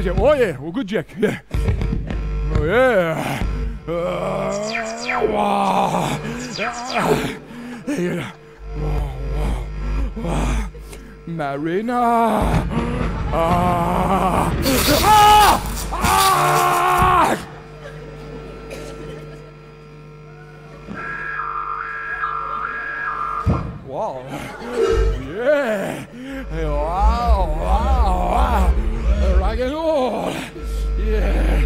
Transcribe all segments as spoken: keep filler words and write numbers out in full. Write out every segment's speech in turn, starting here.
Oh yeah, well, good Jack. Yeah. Oh yeah. Uh, wow. Yeah. Wow, wow, wow. Marina. Ah. Ah. Ah. Wow. Yeah. Wow, wow, wow. Rock and roll. Yeah.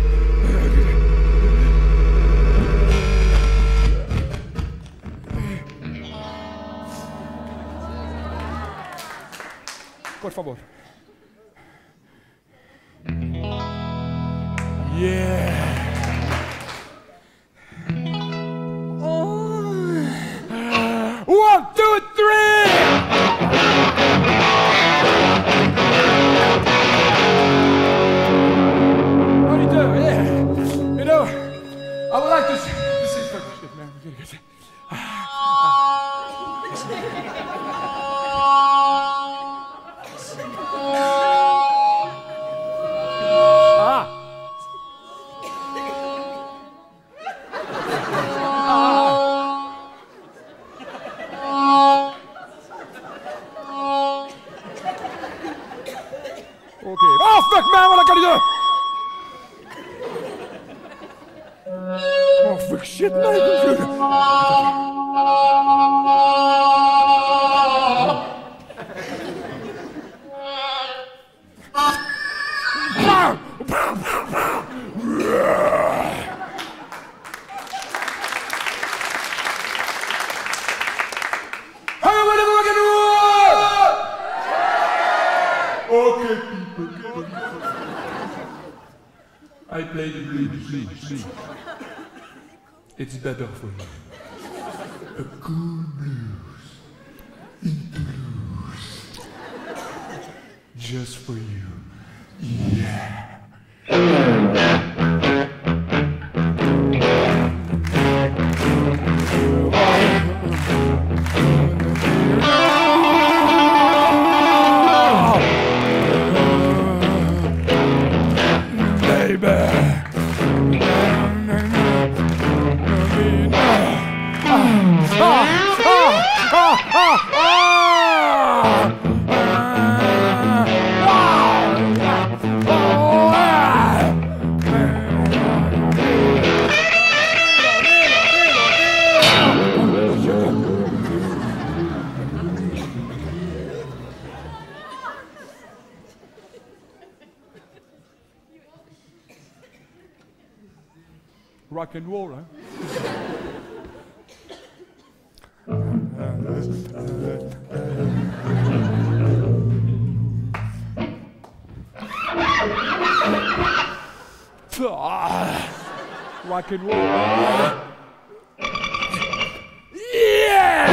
Por favor. Yeah. One, two, three! How do you do? Yeah. You know, I would like to see. This is fucking shit, man. We're gonna get it. Okay. Oh, fuck, man, what I gotta do? Oh, fuck, shit, man. Okay, people. I play the blues, blues, blues. It's better for you. A cool blues. Into blues. Just for you. Yeah. Rock and roll, huh? Rock and roll. Yeah!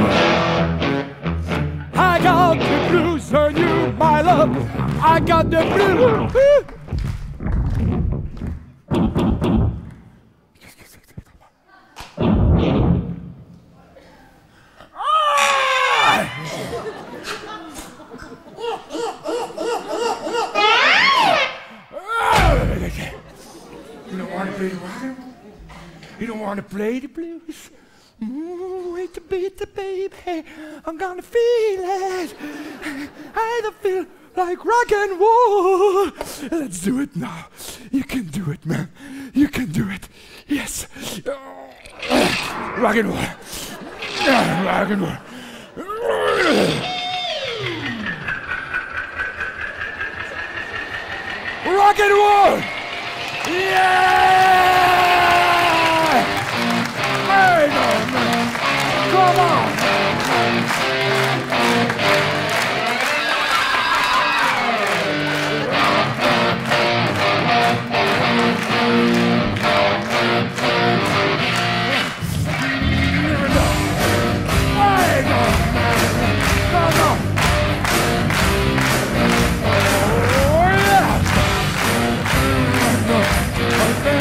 I got the blues on you, my love. I got the blues. You don't want to play the rock and roll? You don't want to play the blues? Ooh, wait to beat the baby. I'm gonna feel it. I don't feel like rock and roll. Let's do it now. You can do it, man. You can do it. Yes. Rock and roll. Rock and roll. Rock and roll. Yeah! Hey, no, man. Come on! Hey, no, come on! Oh, yeah!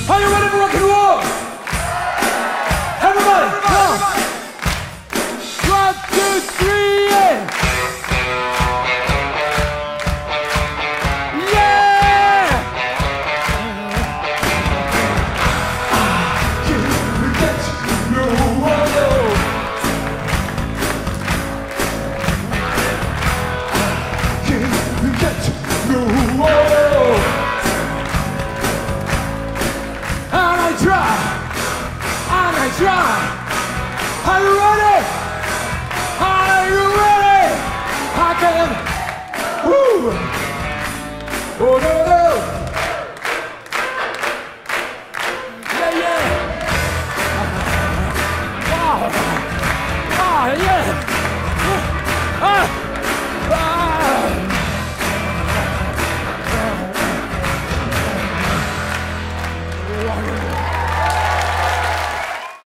Are you ready for rock and roll? Everybody, come! One, two, three, yeah! Yeah! Can't get no one. Can't get no one. And I try, and I try. Are you ready? Are you ready? I can. Woo! Oh no no! Yeah yeah! Wow! Ah yeah! Ah! Ah!